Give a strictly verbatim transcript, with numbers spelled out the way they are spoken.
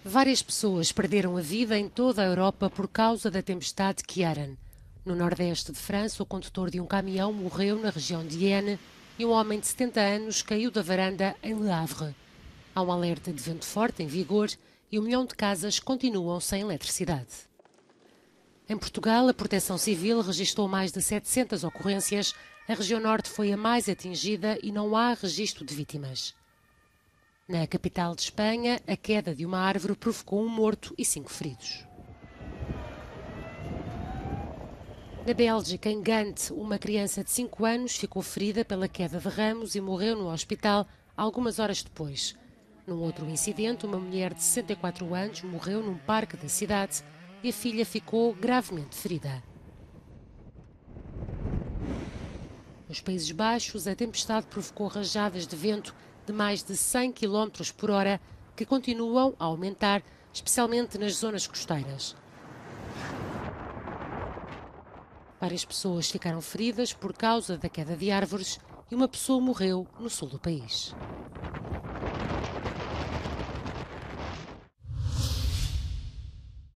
Várias pessoas perderam a vida em toda a Europa por causa da tempestade Ciarán. No nordeste de França, o condutor de um caminhão morreu na região de Yenne e um homem de setenta anos caiu da varanda em Le Havre. Há um alerta de vento forte em vigor e um milhão de casas continuam sem eletricidade. Em Portugal, a Proteção Civil registrou mais de setecentas ocorrências. A região norte foi a mais atingida e não há registro de vítimas. Na capital de Espanha, a queda de uma árvore provocou um morto e cinco feridos. Na Bélgica, em Gante, uma criança de cinco anos ficou ferida pela queda de ramos e morreu no hospital algumas horas depois. Num outro incidente, uma mulher de sessenta e quatro anos morreu num parque da cidade e a filha ficou gravemente ferida. Nos Países Baixos, a tempestade provocou rajadas de vento de mais de cem quilómetros por hora, que continuam a aumentar, especialmente nas zonas costeiras. Várias pessoas ficaram feridas por causa da queda de árvores e uma pessoa morreu no sul do país.